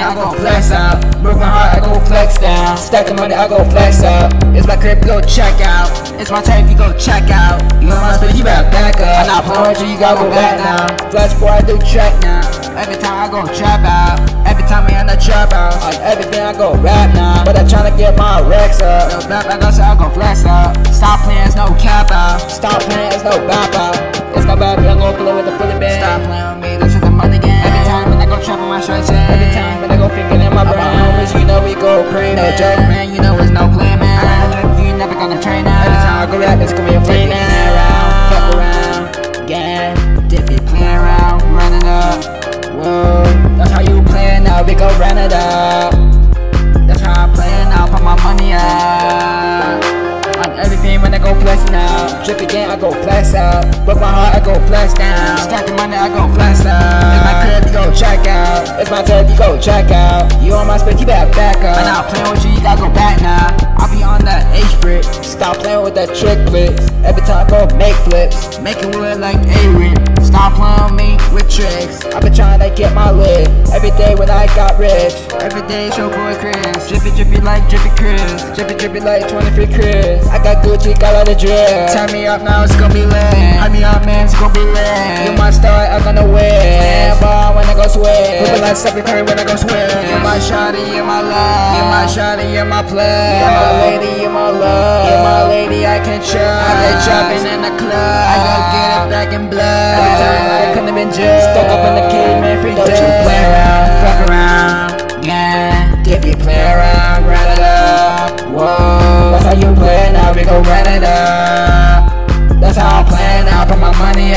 I go flex out. Broke my heart, I go flex down. Stack the money, I go flex up. It's my crib, go check out. It's my tape, you go check out. You on my spit, you better back up. I'm not playing with you, you gotta go back now. Flash boy, I do check now. Every time I go trap out. Every time I in the trap house. On everything I go rap now. But I'm tryna get my racks up. No rap, I go flex up. Stop playing, it's no cap out. Stop playing, it's no bap out. It's my bad, I'm gon' play with the fully band. Stop playing with me, this is the money game. Every time when I go trap on my shirts, every time when I go finger in my brain. Homies, you know we go pray, no joke, man. You know it's no play, man. I got a drip, you never gonna train now. Every time I go rap, it's gonna be a flame now. Fuck around, yeah. Drippy playing around, running up. Whoa, that's how you playing now. We go run it up. That's how I'm playing now. Put my money up. On everything when I go flex now. Drip again, I go flex out. Broke my heart, I go flex down. Stack the money, I go flex out. It's my crib, you go check out. It's my tape, you go check out. You on my spit, you better back up. I'm not playing with you, you gotta go back now. I'll be on that H-brick. Stop playing with that trick flips. Every time I go make flips, making wood like A-Rip. Stop playing with me with tricks. I've been trying to get my lid. Every day when I got rich. Every day it's your boy Chris. Drippy drippy like Drippy Chris. Drippy drippy like 23 Chris. I got Gucci, got all the drip. Turn me up now, it's gonna be lit. Turn me up, man, it's gonna be lit. You my star, I'm gonna win. Ball when I go swim. Whippin' like Stephen Curry when I go swim. You're my shawty, you're my love. You're my shawty, you're my play. You're my lady, you're my love. You're my lady, I can trust. I been trapping in the club. I go get it back in blood. Every time I couldn't have been just stuck up in the cave, man, free. Don't you play around, fuck around, yeah. If you play around, run it up. Whoa, that's how you play now, we gon' run it up. That's how I'm playing now, put my money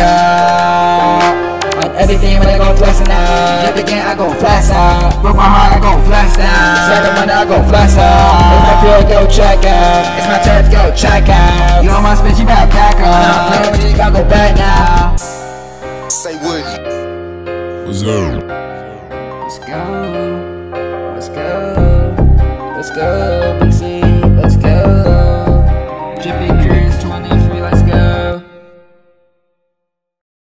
up. On everything when I go flexing out. Drip again, I go flex out. Broke my heart, I go flex down. Stack the money, I go flex out. It's my field, go check out. It's my turf, go check out. You on my spit, you better back up. I'm not playing with you, you gotta go back now. Say Woody. What's up? Let's go.